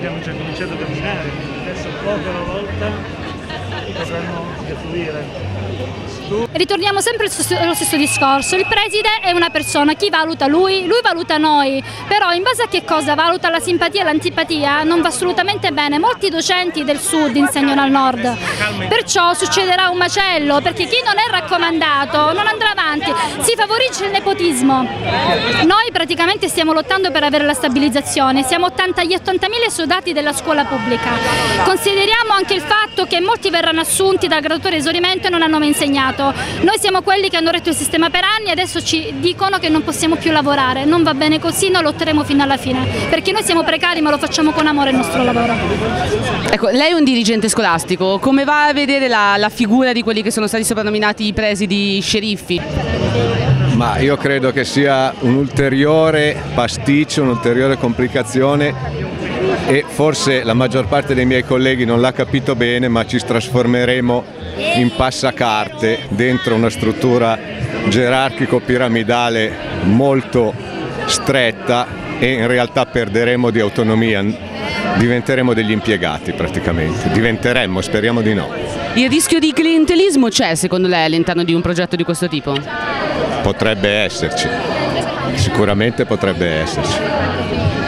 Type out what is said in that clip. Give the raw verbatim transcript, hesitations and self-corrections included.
abbiamo già cominciato a camminare, adesso poco alla volta potremmo defluire. Ritorniamo sempre allo stesso discorso, il preside è una persona, chi valuta lui? Lui valuta noi, però in base a che cosa valuta la simpatia e l'antipatia non va assolutamente bene, molti docenti del sud insegnano al nord, perciò succederà un macello, perché chi non è raccomandato non andrà avanti, si favorisce il nepotismo. Noi praticamente stiamo lottando per avere la stabilizzazione, siamo gli ottantamila esodati della scuola pubblica, consideriamo anche il fatto che molti verranno assunti dal graduatorio esaurimento e non hanno mai insegnato. Noi siamo quelli che hanno retto il sistema per anni e adesso ci dicono che non possiamo più lavorare, non va bene così, noi lotteremo fino alla fine, perché noi siamo precari ma lo facciamo con amore il nostro lavoro. Ecco, lei è un dirigente scolastico, come va a vedere la, la figura di quelli che sono stati soprannominati i presidi sceriffi? Ma io credo che sia un ulteriore pasticcio, un'ulteriore complicazione e forse la maggior parte dei miei colleghi non l'ha capito bene, ma ci trasformeremo in passacarte dentro una struttura gerarchico-piramidale molto stretta e in realtà perderemo di autonomia, diventeremo degli impiegati praticamente, diventeremmo, speriamo di no. Il rischio di clientelismo c'è secondo lei all'interno di un progetto di questo tipo? Potrebbe esserci, sicuramente potrebbe esserci.